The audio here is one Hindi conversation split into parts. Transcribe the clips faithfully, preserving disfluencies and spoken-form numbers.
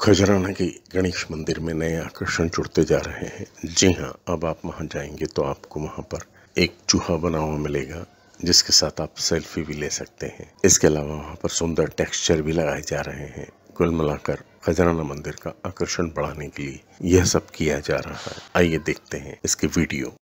खजराना के गणेश मंदिर में नए आकर्षण जुड़ते जा रहे हैं। जी हाँ, अब आप वहां जाएंगे तो आपको वहां पर एक चूहा बना हुआ मिलेगा जिसके साथ आप सेल्फी भी ले सकते हैं। इसके अलावा वहां पर सुंदर टेक्सचर भी लगाए जा रहे हैं। कुल मिलाकर खजराना मंदिर का आकर्षण बढ़ाने के लिए यह सब किया जा रहा है। आइए देखते हैं इसकी वीडियो।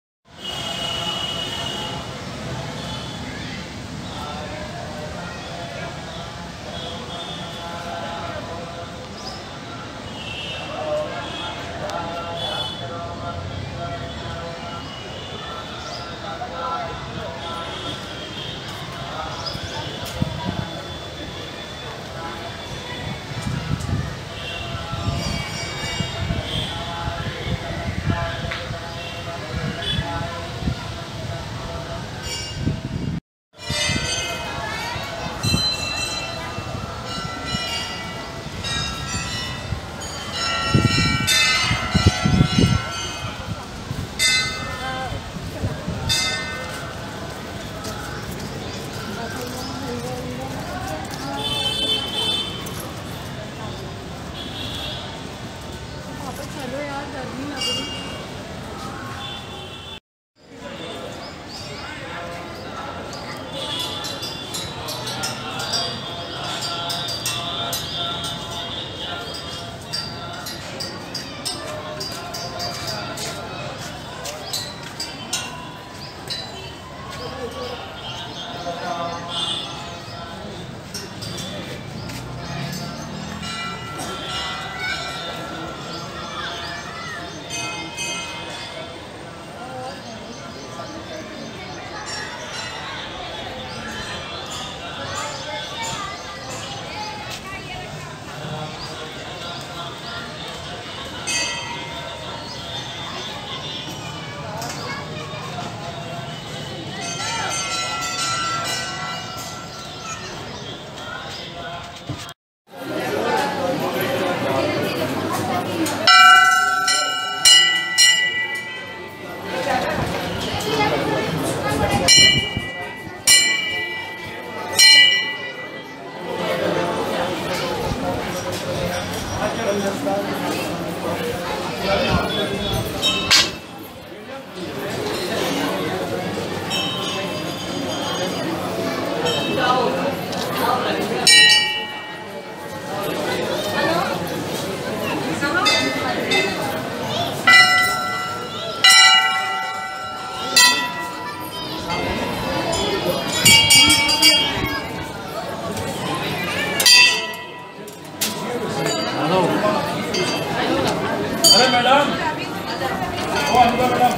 चलो यार, गर्मी लग रही है। अरे मैडम, ओ अंदर madam,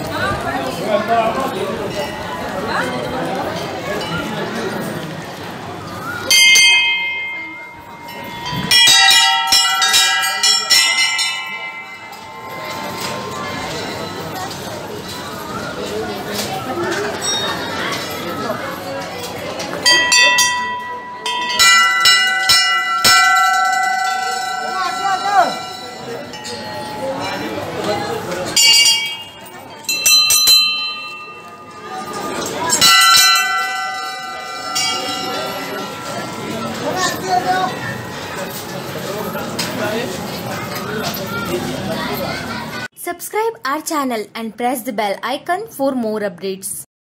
Subscribe our channel and press the bell icon for more updates.